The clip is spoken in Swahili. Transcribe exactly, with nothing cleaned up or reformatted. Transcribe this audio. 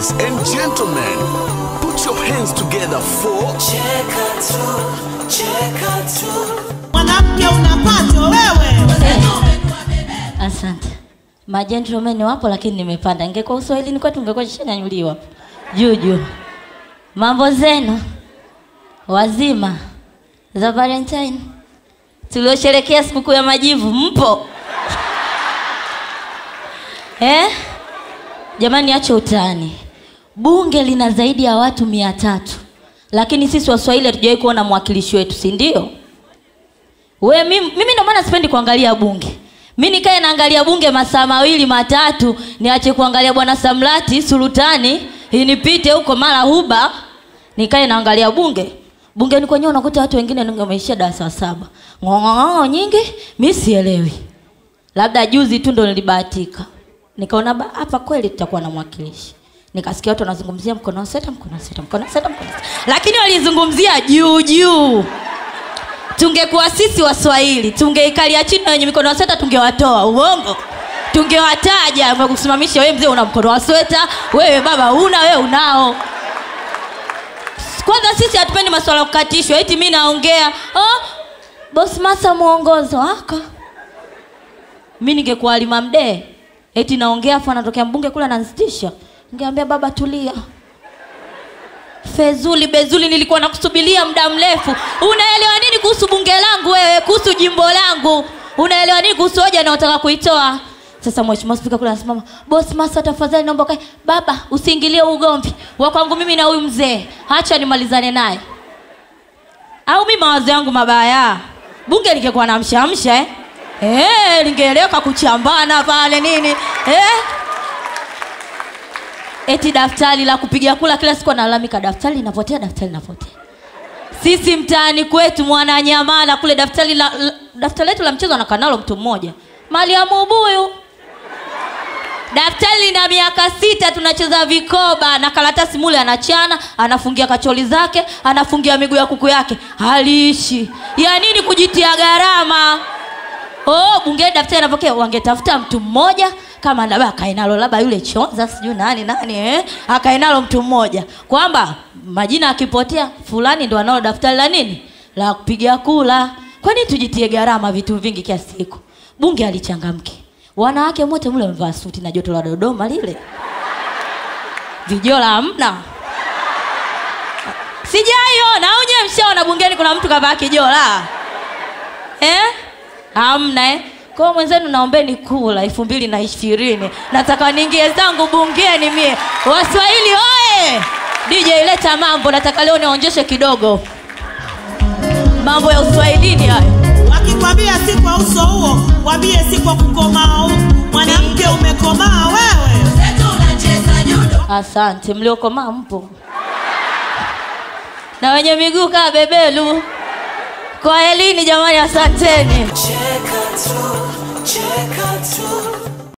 Ladies and gentlemen, put your hands together for Cheka tu, Cheka tu. Mwanamke unapato wewe. Asante. Magentlemen wapo lakini nimepanda. Ingekuwa Uswahili ni kwetu ungekuwa shanyanyuliwa. Juju. Mambo zenu. Wazima. Za Valentine. Tuliosherehekea sikukuu ya majivu mpo. Eh? Jamani acha utani. Bunge lina zaidi ya watu mia tatu. Lakini sisi Waswahili hatujawahi kuona mwakilishi wetu, si ndio? Wewe mimi mimi ndio maana sipendi kuangalia bunge. Mimi nikae naangalia bunge masaa mawili matatu, niache kuangalia bwana Samlati Sultani, inipite huko mara huba, nikae naangalia bunge. Bunge ni kwenye unakuta watu wengine wameishia darasa saba. Ngongong'o nyingi, mimi sielewi. Labda juzi tu ndo nilibahatika. Nikaona hapa kweli tutakuwa na mwakilishi. Nikasikia watu wanazungumzia mkono wa seta, mkono wa seta, mkono wa seta, mkono wa seta. Lakini walizungumzia juu juu. Tungekuwa sisi Waswahili, tungeikalia chini na wenye mikono wa seta tungewatoa. Uongo. Tungewataja, kusimamisha wewe mzee una mkono wa seta, wewe baba una, wewe unao. Kwanza sisi hatupendi masuala ya kukatishwa. Eti mimi naongea, "Oh, boss masa muongozo aka." Mimi ningekuwa Halima Mdee, eti naongea afa anatokea mbunge kule ananisitisha. Ningeambia baba tulia. Fezuli bezuli nilikuwa nakusubiria muda mrefu. Unaelewa nini kuhusu bunge langu wewe, kuhusu jimbo langu? Unaelewa nini kuhusu hoja na unataka kuitoa? Sasa mheshimiwa spika kule anasimama, "Boss masa tafadhali naomba kae." Baba usiingilie ugomvi wa kwangu mimi na huyu mzee. Acha nimalizane naye. Au mimi mawazo yangu mabaya. Bunge lingekuwa na mshamsha eh? Eh, lingeeleka kuchambana pale nini? Eh? Eti daftari la kupigia kula kila siku analalamika, daftari linapotea, daftari linapotea. Sisi mtaani kwetu Mwananyamala kule daftari la, la daftari letu la mchezo anakaa nalo mtu mmoja. Mariamu Ubuyu. Daftari lina miaka sita tunacheza vikoba na karatasi mule anachana, anafungia kacholi zake, anafungia miguu ya kuku yake. Haliishi. Ya nini kujitia gharama? Oh, bunge daftari anapokea, wangetafuta mtu mmoja kama labda akaenalo labda yule Chonza sijui nani nani eh akaenalo mtu mmoja kwamba majina akipotea fulani ndo analo daftari la nini la kupiga kula. Kwa nini tujitie gharama vitu vingi kiasi hiko? Bunge alichangamke. Wanawake wote mle wamevaa suti na joto la Dodoma lile. Vijola hamna. Sijaiona au nyewe mshaona bungeni kuna mtu kavaa kijola? Eh? Hamna eh? Kwa mwenzenu naombeni kula elfu mbili na ishirini. Nataka niingie zangu bungeni mie. Waswahili oe! D J leta mambo, nataka leo nionyeshe kidogo. Mambo ya Uswahilini hayo. Wakikwambia si kwa uso huo, waambie si kwa kukomaa. Mwanamke umekomaa wewe. Sasa unacheza judo. Asante, mliokomaa mpo. Na wenye miguu kaa bebelu. Kwa elini jamani asanteni. Cheka tu, Cheka tu.